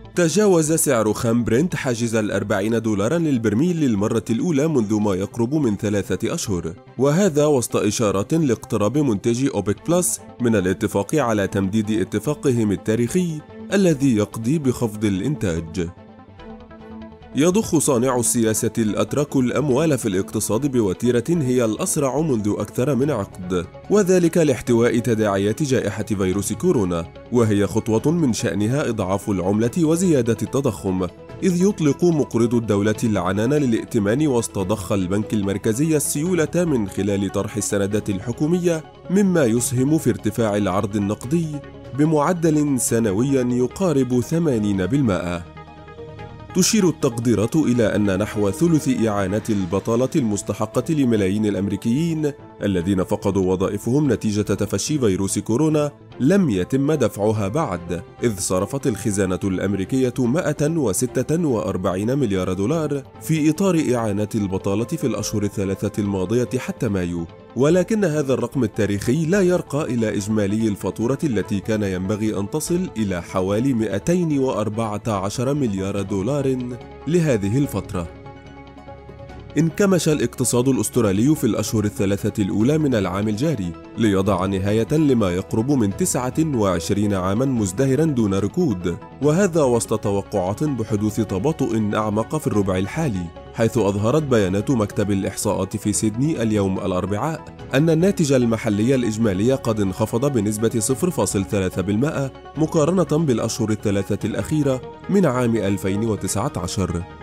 تجاوز سعر خام برنت حاجز $40 للبرميل للمرة الأولى منذ ما يقرب من 3 أشهر، وهذا وسط إشارات لاقتراب منتجي أوبك بلس من الاتفاق على تمديد اتفاقهم التاريخي الذي يقضي بخفض الإنتاج. يضخ صانع السياسة الأتراك الأموال في الاقتصاد بوتيرة هي الأسرع منذ أكثر من عقد، وذلك لاحتواء تداعيات جائحة فيروس كورونا، وهي خطوة من شأنها إضعاف العملة وزيادة التضخم، إذ يطلق مقرض الدولة العنان للائتمان وسط ضخ البنك المركزي السيولة من خلال طرح السندات الحكومية، مما يسهم في ارتفاع العرض النقدي بمعدل سنوي يقارب 80%. تشير التقديرات إلى أن نحو ثلث إعانات البطالة المستحقة لملايين الأمريكيين الذين فقدوا وظائفهم نتيجة تفشي فيروس كورونا لم يتم دفعها بعد، إذ صرفت الخزانة الأمريكية $146 مليار في إطار إعانات البطالة في الأشهر الثلاثة الماضية حتى مايو، ولكن هذا الرقم التاريخي لا يرقى إلى إجمالي الفاتورة التي كان ينبغي أن تصل إلى حوالي $214 مليار لهذه الفترة. انكمش الاقتصاد الأسترالي في الأشهر الثلاثة الأولى من العام الجاري ليضع نهاية لما يقرب من 29 عاما مزدهرا دون ركود، وهذا وسط توقعات بحدوث تباطؤ أعمق في الربع الحالي، حيث أظهرت بيانات مكتب الإحصاءات في سيدني اليوم الأربعاء أن الناتج المحلي الإجمالي قد انخفض بنسبة 0.3% مقارنة بالأشهر الثلاثة الأخيرة من عام 2019.